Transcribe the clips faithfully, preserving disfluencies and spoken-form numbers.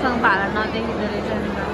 मसँग भाडा नदेखिँदो रहेछ नि त।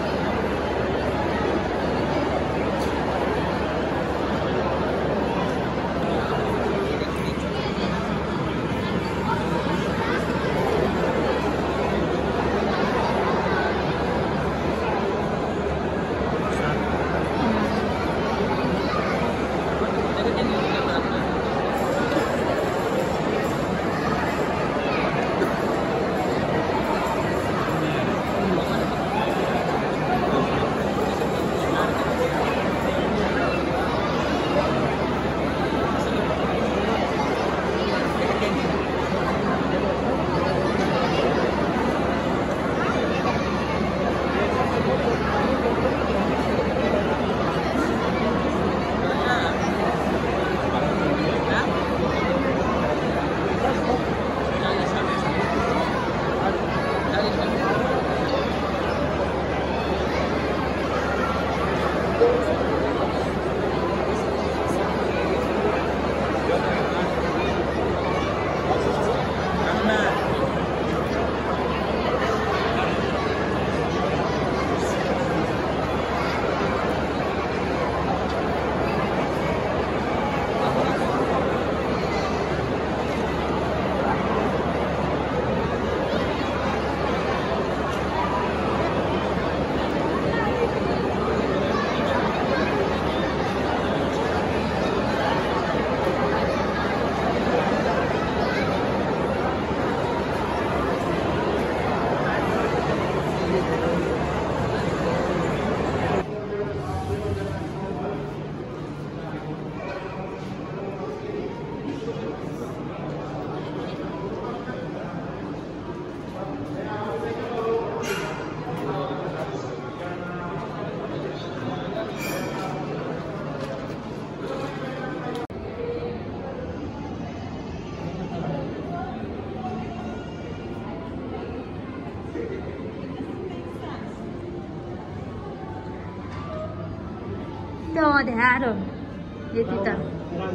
Cho để hạ rồi. Vậy thì tao.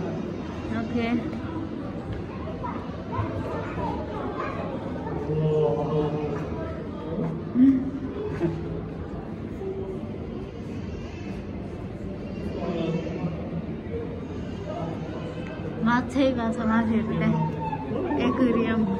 Ok. 마트가 사마실때 에그리엄.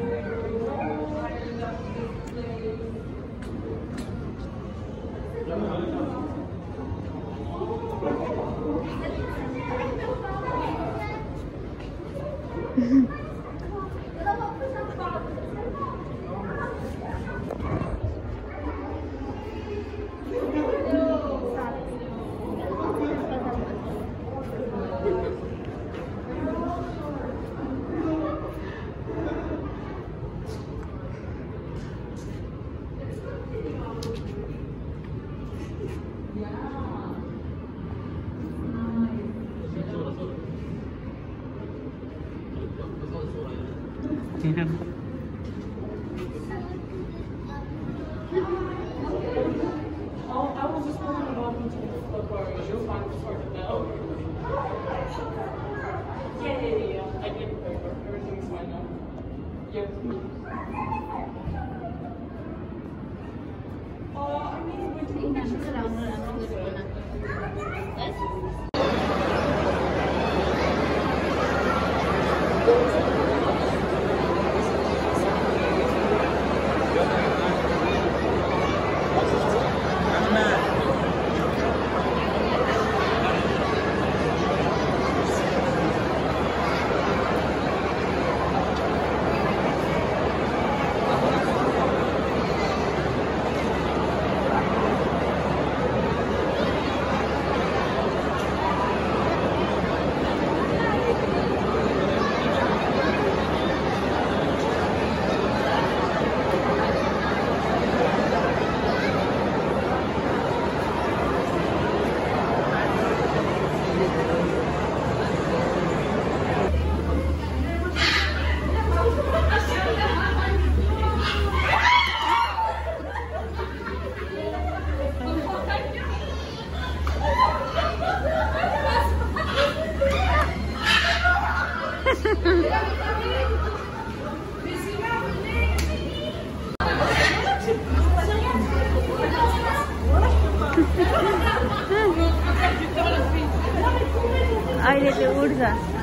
अहिले त्यो उड्छ।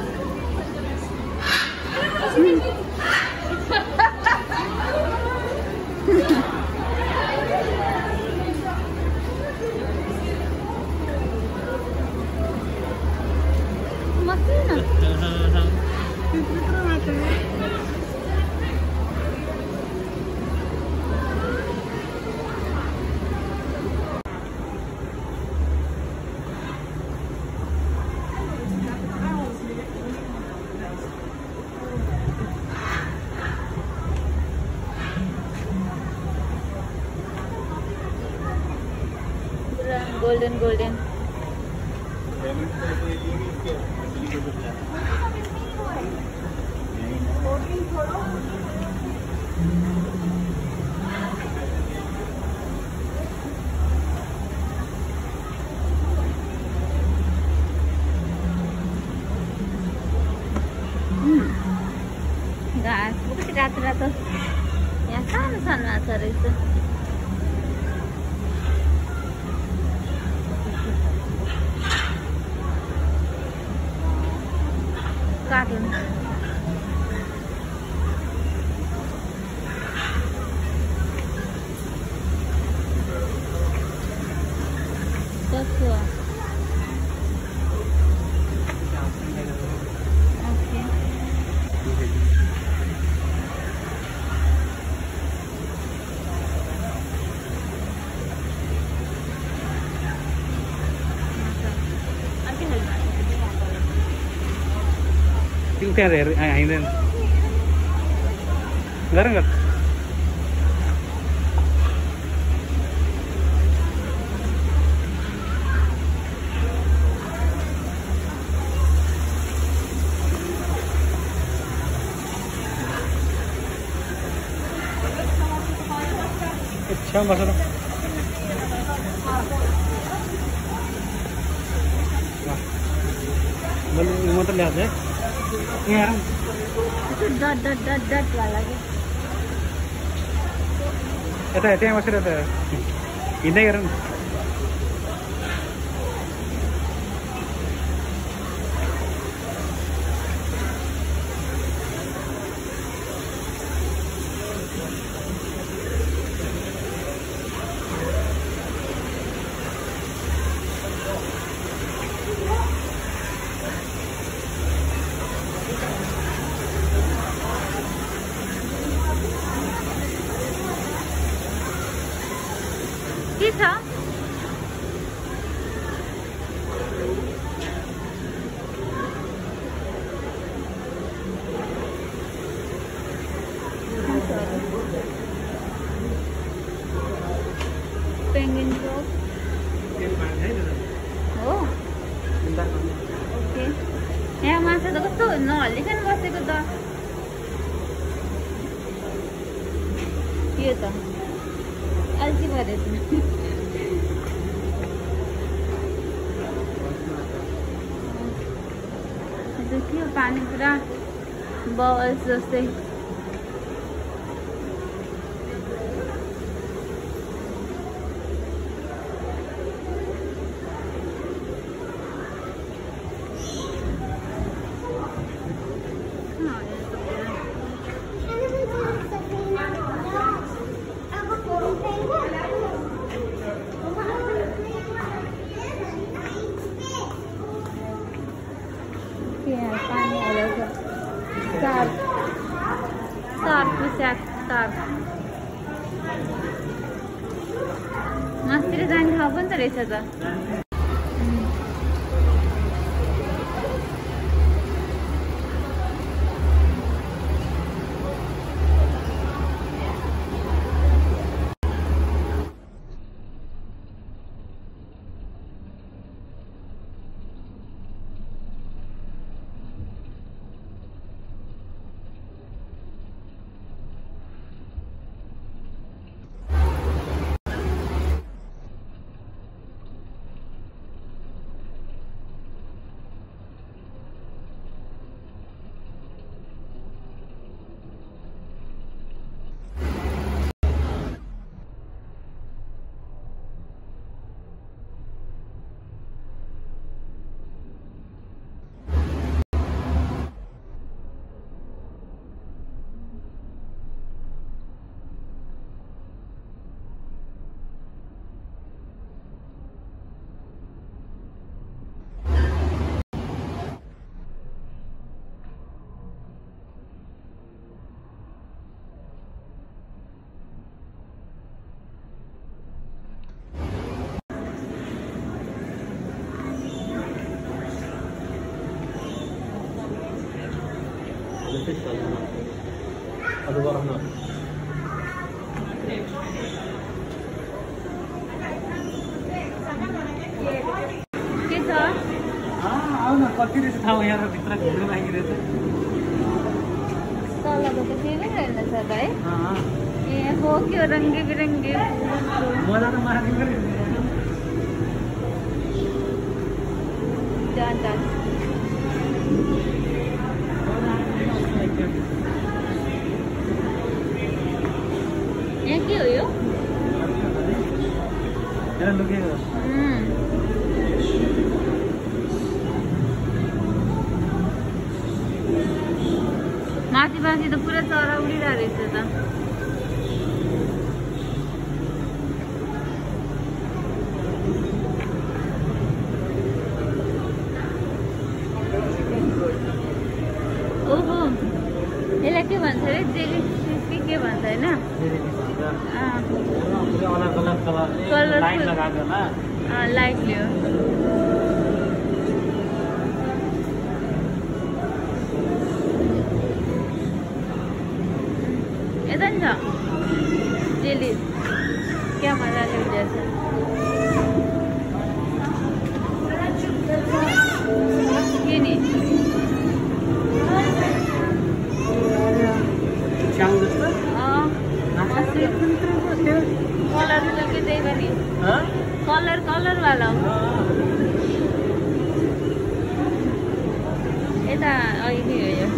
मसिनो गोल्डन गोल्डन घाँस कति रातो रातो यहाँ सानो सानो माछा रहेछ। कार्टुन कछुआ ओके त्यहाँ हेर हिँड्दैन गर गर अच्छा मसला म त ल्याउँछ यहाँ डट डट डट डट वाला के यता त्यहाँ बसेर त हिँड्दै गर न। के छ पेंगुइन फ्रॉग हो ओके यहाँ माछा त कस्तो नहल्लिकन बसेको त के त अल्छी भएछ के पानी पुरा बल्स जस्तै पानी अलग तार तार पुस्याक तार मासतिर जाने ठाउँ पनि त रहेछ त। ಅದು ಬರೋಣ के छ आउन कति रहेछ ठाउँ यहाँ भित्र घुम्नु लागिरहेछ तलको त फेरि रहेछ भाइ ए हो के रङ्गी बिरङ्गी मजा त मार्नु जान जान यहाँ के हो यो लुकेको माथि माथि त पुरा चरा उडिरहेको रहेछ त ओहो यसलाई के भन्छ अरे जेली के के भन्छ होइन लाइट लियो यता नि छ जेली क्या मजाले उडेछ के नि कलर के त्यही पनि कलर कलर वाला हो यता अहिले हो यो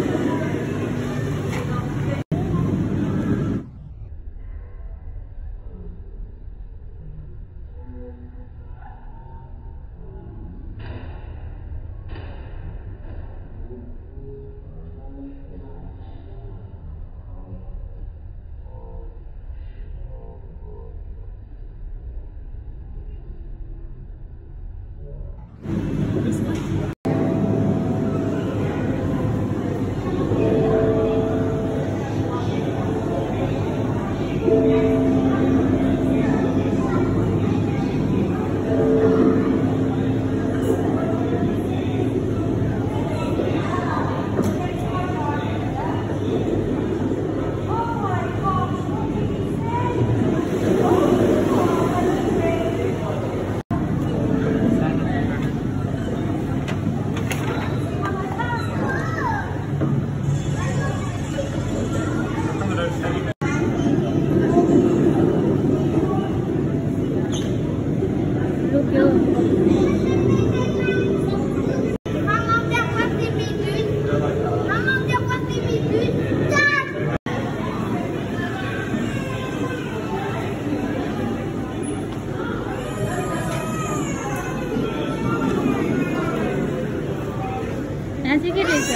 यहाँ चाहिँ के रहेछ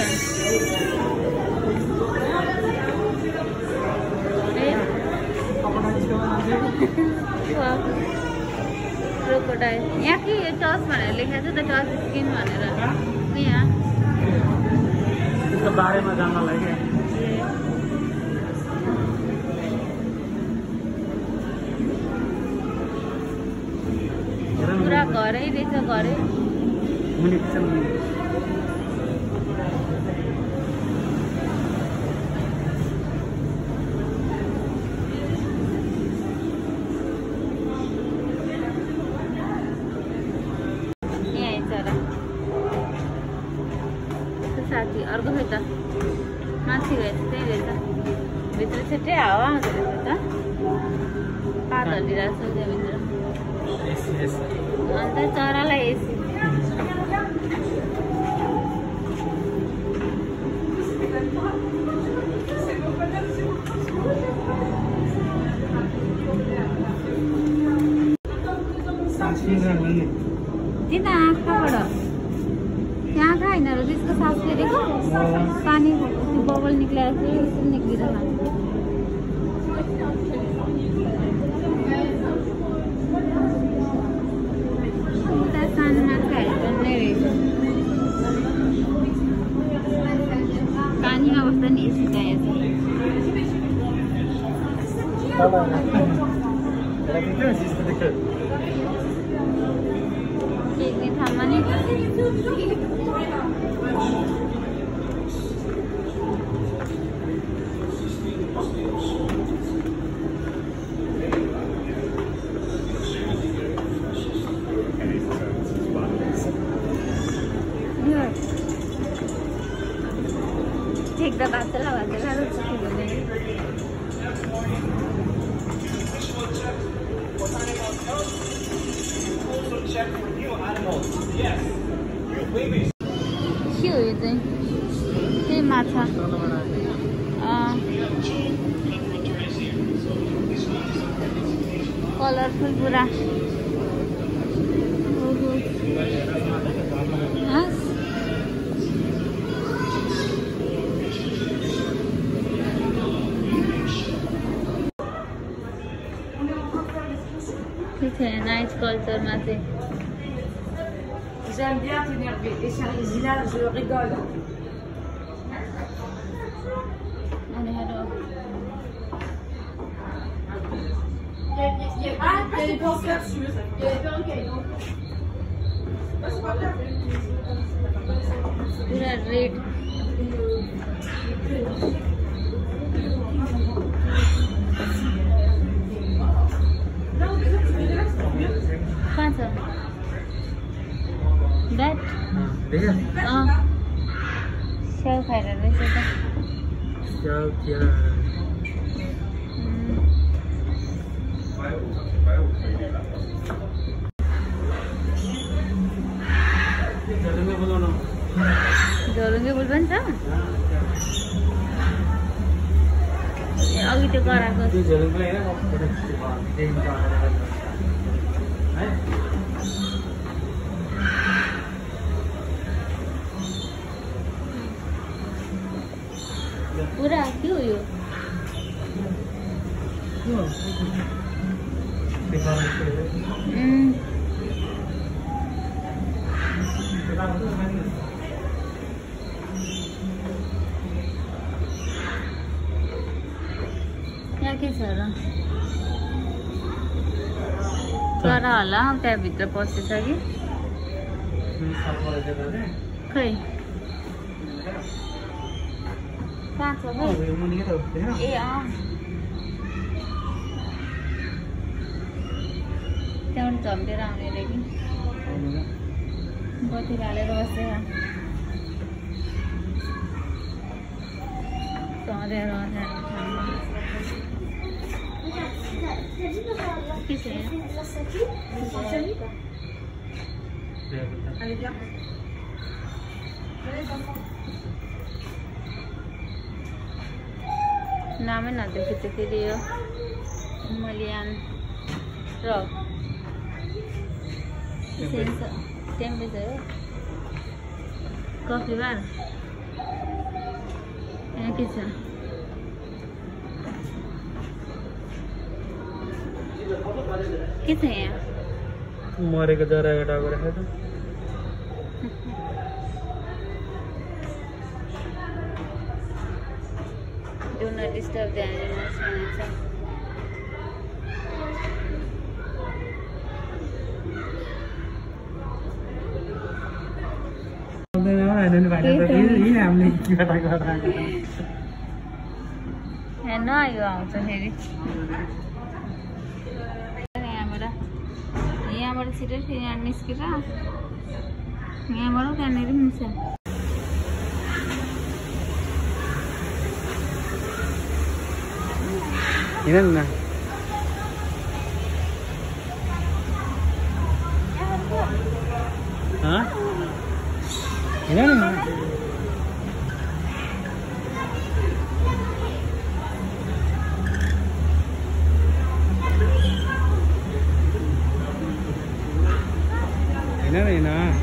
क्रोकोडाइल यहाँ के टस भनेर लेखेको छ त टस स्किन भनेर यहाँ त्यसको बारेमा जान्नलाई के पुरा घरै रहेछ घरै साथी अर्को खै त माथि रहेछ त्यही रहेछ भित्र छिट्टै हावा आउँदो रहेछ त पात हल्लिरहेको छ त्यहाँभित्र अन्त चरालाई एसी किन आँखाबाट त्यहाँ आँखा होइन र त्यसको सास फेरेको पानी बबल निक्लिएको थियो यस्तो निक्लिरहेको उता सानो माछाहरू जन्मै रहेछ पानीमा बस्दा नि एसी चाहिएको छ एक ठाउँमा नि ठेक्दा भाँच्ला भाँच्ला हुने के हो यो चाहिँ त्यही माछा कलरफुल पुरा नाइट कल्चरमा चाहिँ J'aime bien tenir les cerisiers, je rigole. Il y a des plantes capsules. Il y a des perroquets. Pura red. कहाँ छ ब्याट अँ स्याउ खाएर रहेछ त स्याउ क्या झोलुङ्गे फुल पनि छ अघि त्यो गराएको पुरा के हो यो यहाँ के छ र चरा होला त्यहाँभित्र पसेछ कि खै कहाँ छ ए अँ त्यहाँबाट झम्टेर आउने अरे कि बत्ती हालेर बसेर चढेर के छ नामै नदेखेँ त्यो फेरि यो मलियान रक टेम्परेचर हो कफी बार यहाँ के छ के छ यहाँ मरेको जराको टाउको राखेको Do not disturb the animals when it's up. हेर्न यो आउँछ फेरि यहाँबाट यहाँबाट छिटो फेरि यहाँ निस्केर यहाँबाट त्यहाँनिर पनि छ हिँड न हिँड न हिँड न हिँड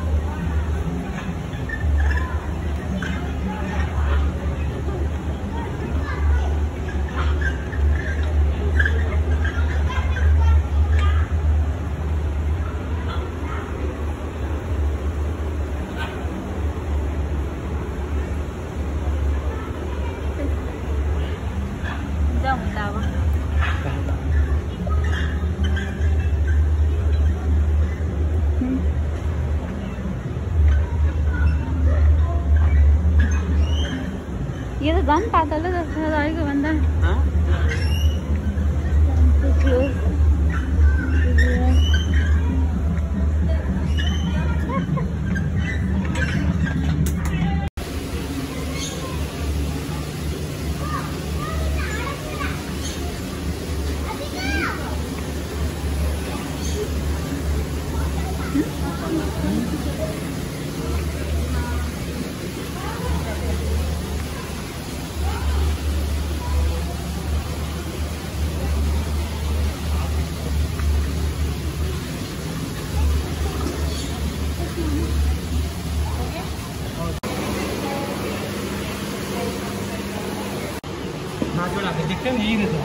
ये तो गन पातल है दस हजार का बंदा kan ini tuh.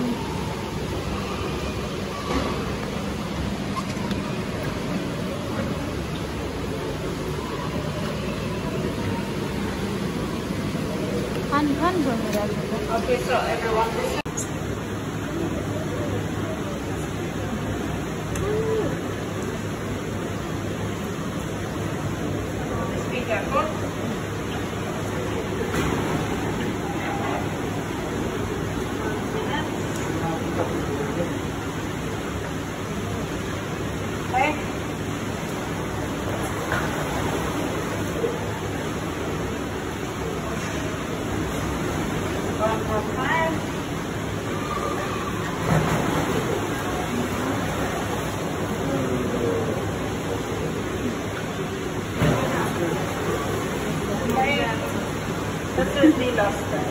Fun, fun banget. Okay, so everyone, this is be careful. Okay. One more time. Okay. This is the last time.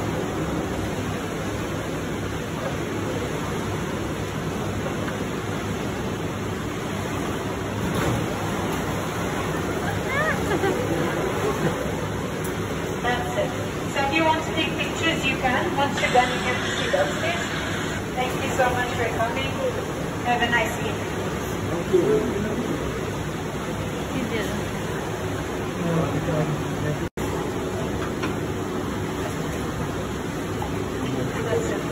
That's it. So if you want to take pictures, you can. Once you're done, you can proceed upstairs. Thank you so much for coming. Have a nice evening. That's it.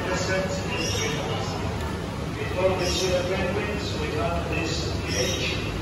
Before we see the penguins, we have this pH.